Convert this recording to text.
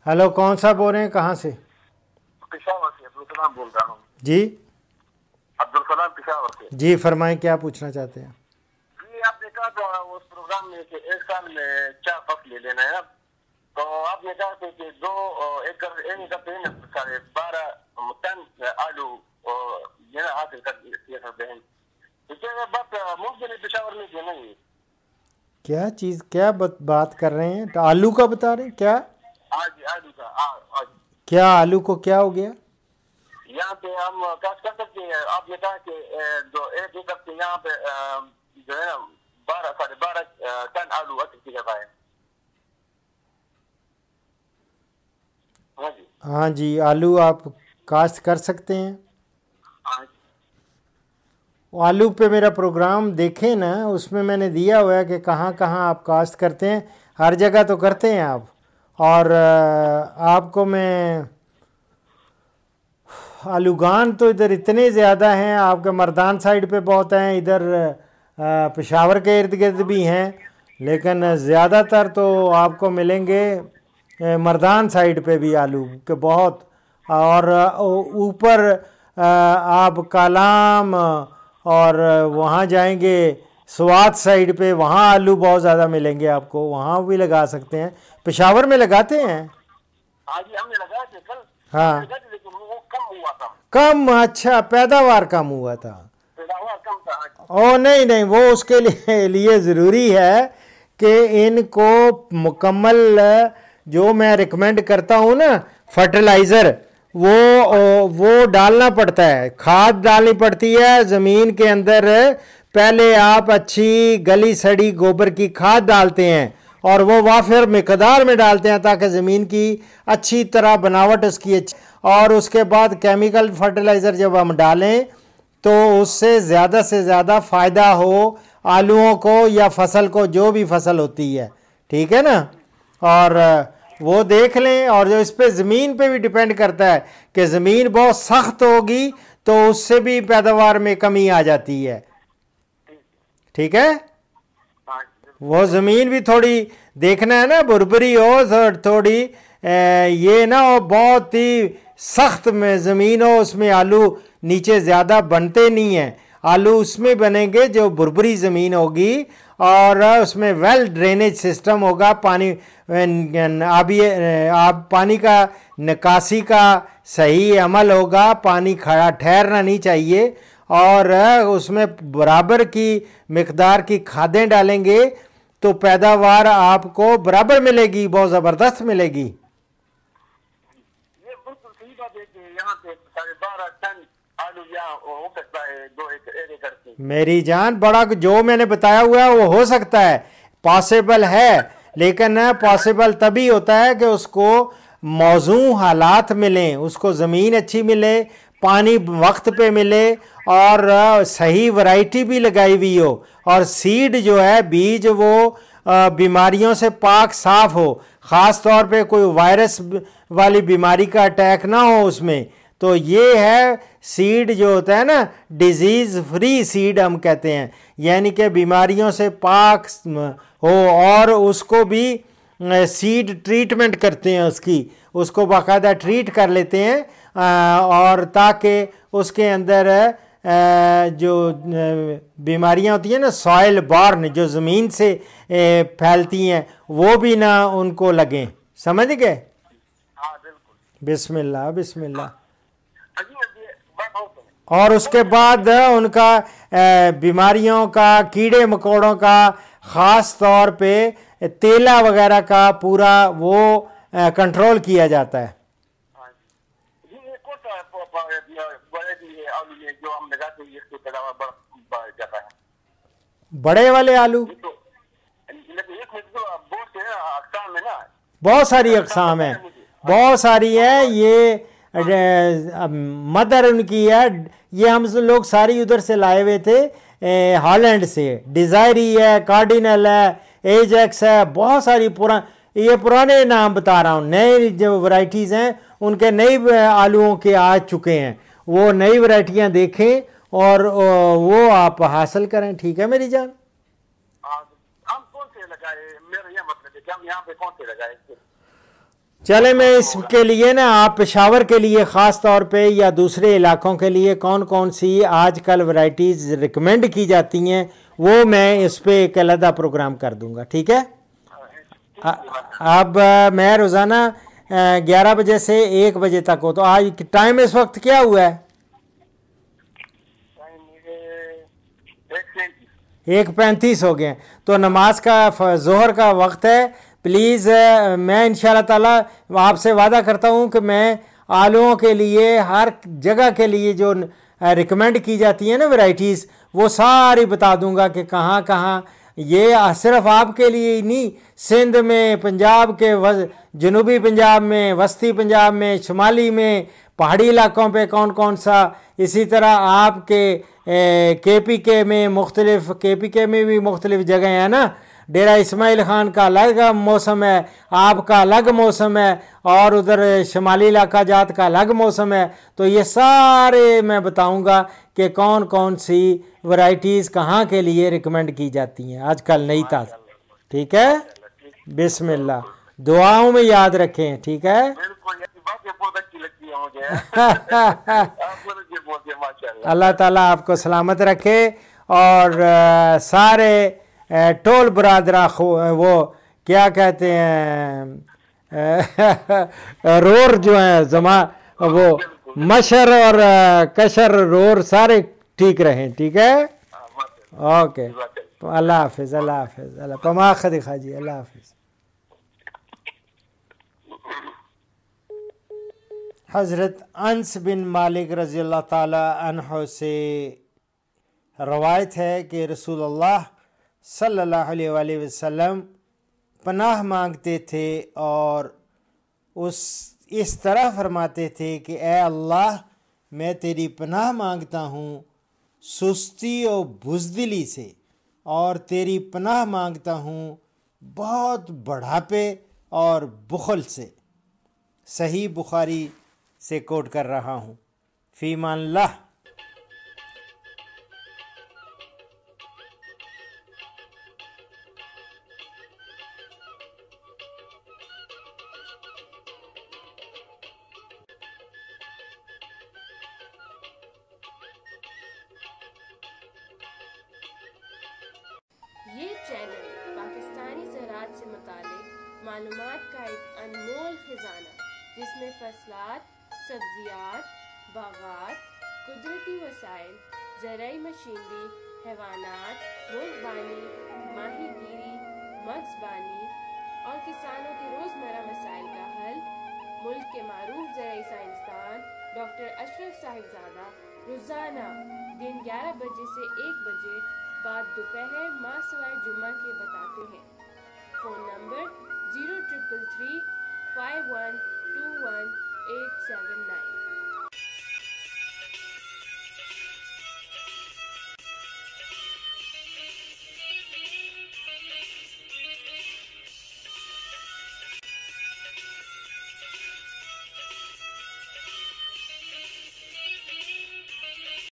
Hello, कौन सा बोल रहे हैं, कहाँ से? पेशावर से अब्दुल सलाम बोल रहा हूँ। जी अब्दुल सलाम पेशावर से। जी फरमाएं, क्या पूछना चाहते हैं? जी आपने कहा था उस प्रोग्राम में कि एक साल में 4 फसल ले लेना है, तो आपने कहा था कि 2 एकड़ पे ना 12.5 टन आलू ये ना हासिल कर सकते हैं। तो क्या बात मुमकिन है पेशावर में कि नहीं? क्या चीज़, क्या बात कर रहे हैं? तो आलू का बता रहे हैं क्या? आज आलू का आज क्या आलू को क्या हो गया? यहाँ पे हम काश कर सकते हैं। आपने कहा कि जो 1 एकड़ पे यहाँ पे जो है ना 12.5 टन आलू हासिल किया जाता है। हाँ जी। हाँ जी, आलू आप काश्त कर सकते हैं। हाँ आलू पे मेरा प्रोग्राम देखें ना, उसमें मैंने दिया हुआ है कि कहाँ कहाँ आप काश्त करते हैं। हर जगह तो करते हैं आप। और आपको मैं आलूगान तो इधर इतने ज़्यादा हैं, आपके मर्दान साइड पे बहुत हैं, इधर पेशावर के इर्द गिर्द भी हैं, लेकिन ज़्यादातर तो आपको मिलेंगे मर्दान साइड पे भी आलू के बहुत। और ऊपर आप कालाम और वहाँ जाएंगे स्वात साइड पे, वहाँ आलू बहुत ज़्यादा मिलेंगे आपको, वहाँ भी लगा सकते हैं। पेशावर में लगाते हैं? हाँ जी हमने लगाए थे कल। हाँ, लगाए थे, लेकिन वो कम हुआ था। कम? अच्छा, पैदावार कम हुआ था। पैदावार कम था। हाँ जी। ओ नहीं नहीं, वो उसके लिए ज़रूरी है कि इनको मुकम्मल जो मैं रिकमेंड करता हूँ ना, फर्टिलाइज़र, वो डालना पड़ता है, खाद डालनी पड़ती है ज़मीन के अंदर। पहले आप अच्छी गली सड़ी गोबर की खाद डालते हैं और वो वाफिर मिकदार में डालते हैं ताकि ज़मीन की अच्छी तरह बनावट उसकी अच्छी। और उसके बाद केमिकल फर्टिलाइज़र जब हम डालें तो उससे से ज़्यादा फ़ायदा हो आलूओं को या फसल को, जो भी फसल होती है, ठीक है ना। और वो देख लें। और जो इस पे ज़मीन पे भी डिपेंड करता है कि ज़मीन बहुत सख्त होगी तो उससे भी पैदावार में कमी आ जाती है, ठीक है। हाँ जी। वो ज़मीन भी थोड़ी देखना है ना, भुरभुरी हो थोड़ी, ये ना हो बहुत ही सख्त में ज़मीन हो, उसमें आलू नीचे ज़्यादा बनते नहीं हैं। आलू उसमें बनेंगे जो भुरभुरी ज़मीन होगी और उसमें वेल ड्रेनेज सिस्टम होगा, पानी पानी का निकासी का सही अमल होगा, पानी खड़ा ठहरना नहीं चाहिए। और उसमें बराबर की मिकदार की खादें डालेंगे तो पैदावार आपको बराबर मिलेगी, बहुत ज़बरदस्त मिलेगी। ये बिल्कुल सही बात है कि यहाँ पे 12.5 टन आलू यहाँ हो सकता है 1 एकड़ पे। मेरी जान, बड़ा जो मैंने बताया हुआ है वो हो सकता है, पॉसिबल है, लेकिन पॉसिबल तभी होता है कि उसको मौजू हालात मिलें, उसको ज़मीन अच्छी मिले, पानी वक्त पे मिले और सही वैरायटी भी लगाई हुई हो, और सीड जो है, बीज, वो बीमारियों से पाक साफ हो, ख़ास तौर पे कोई वायरस वाली बीमारी का अटैक ना हो उसमें। तो ये है सीड जो होता है ना, डिजीज़ फ्री सीड हम कहते हैं, यानी कि बीमारियों से पाक हो। और उसको भी सीड ट्रीटमेंट करते हैं, उसको बाकायदा ट्रीट कर लेते हैं, और ताकि उसके अंदर जो बीमारियां होती हैं ना, सॉइल बॉर्न, जो ज़मीन से फैलती हैं, वो भी ना उनको लगें। समझ गए? हाँ बिल्कुल। बिस्मिल्लाह बिस्मिल्लाह। अजी अभी बात बहुत है। और उसके बाद उनका बीमारियों का, कीड़े मकोड़ों का, ख़ास तौर पे तेला वगैरह का पूरा वो कंट्रोल किया जाता है। हाँ जी। ये कौन सा वैरायटी है आलू में जो हम लगाते हैं इससे पैदावार बढ़ जाता है? बड़े वाले आलू ये तो लेकिन एक में तो बहुत से अकसाम है ना। बहुत सारी अकसाम है, बहुत सारी है। ये मदर उनकी है, ये हम लोग सारी उधर से लाए हुए थे, हॉलैंड से। डिज़ायरी है, कार्डिनल है, एजेक्स है, बहुत सारी ये पुराने नाम बता रहा हूँ। नए जो वैरायटीज़ हैं उनके नई आलूओं के आ चुके हैं, वो नई वैरायटियाँ देखें और वो आप हासिल करें, ठीक है मेरी जान। हम कौन से लगाए, मेरा यह मतलब है कि हम यहाँ पे कौन से लगाए? चले, मैं इसके लिए ना, आप पेशावर के लिए ख़ास तौर पे या दूसरे इलाकों के लिए कौन कौन सी आजकल वैरायटीज़ रिकमेंड की जाती हैं वो मैं इस पे एक अलहदा प्रोग्राम कर दूंगा, ठीक है। अब मैं रोज़ाना 11 बजे से 1 बजे तक हो, तो आज टाइम इस वक्त क्या हुआ है? 1:35 हो गए। तो नमाज का ज़ोहर का वक्त है। प्लीज़ मैं इंशाअल्लाह ताला आपसे वादा करता हूँ कि मैं आलूओं के लिए हर जगह के लिए जो रिकमेंड की जाती है ना वैरायटीज़, वो सारी बता दूंगा कि कहाँ कहाँ। ये सिर्फ आपके लिए ही नहीं, सिंध में, पंजाब के जनूबी पंजाब में, वस्ती पंजाब में, शुमाली में, पहाड़ी इलाकों पे कौन कौन सा, इसी तरह आपके KPK में मुख्तलिफ, KPK में भी मुख्तलिफ जगह हैं ना। डेरा इस्माइल ख़ान का अलग मौसम है, आपका अलग मौसम है, और उधर शुमाली इलाका जात का अलग मौसम है। तो ये सारे मैं बताऊंगा कि कौन कौन सी वैरायटीज़ कहाँ के लिए रिकमेंड की जाती हैं आजकल नई ताज़ा, ठीक है। बिस्मिल्लाह, दुआओं में याद रखें, ठीक है। अल्लाह ताला आपको सलामत रखे, और सारे टोल बरादरा वो क्या कहते हैं रोर जो है जमा, वो मशर और कशर रोर सारे ठीक रहें, ठीक है। ओके, अल्लाह हाफिज़, अल्लाह हाफिज़, अल्लाह पमा खदिखा जी, अल्लाह हाफिज़। हज़रत अनस बिन मालिक रज़ी अल्लाह ताला अन्हु से रवायत है कि रसूलुल्लाह सल्लल्लाहु अलैहि वसल्लम पनाह मांगते थे और इस तरह फरमाते थे कि ए अल्लाह, मैं तेरी पनाह मांगता हूँ सुस्ती और बुज़दिली से, और तेरी पनाह मांगता हूँ बहुत बढ़ापे और बुखल से। सही बुखारी से कोट कर रहा हूँ। फ़ीमानिल्लाह। ये चैनल पाकिस्तानी ज़राअत से मुताल्लिक़ मालूमात का एक अनमोल खजाना, जिसमें फसलात, सब्जियात, बागात, कुदरती वसाइल, ज़राई मशीनरी, हैवानात, मुर्ग़बानी, माहीगीरी, मत्स्यबानी और किसानों के रोज़मर्रा मसाइल का हल, मुल्क के मारूफ ज़राई साइंसदान डॉक्टर अशरफ साहिबजादा रोज़ाना दिन 11 बजे से 1 बजे बाद दोपहर माह सवाए जुम्मा के बताते हैं। Phone number 0333 512187